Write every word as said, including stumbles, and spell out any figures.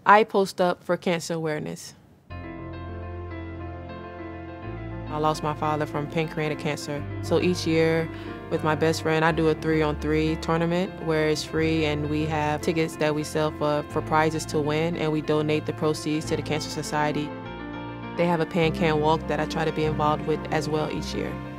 I post up for cancer awareness. I lost my father from pancreatic cancer. So each year with my best friend, I do a three-on-three tournament where it's free and we have tickets that we sell for, for prizes to win, and we donate the proceeds to the Cancer Society. They have a Pan Can Walk that I try to be involved with as well each year.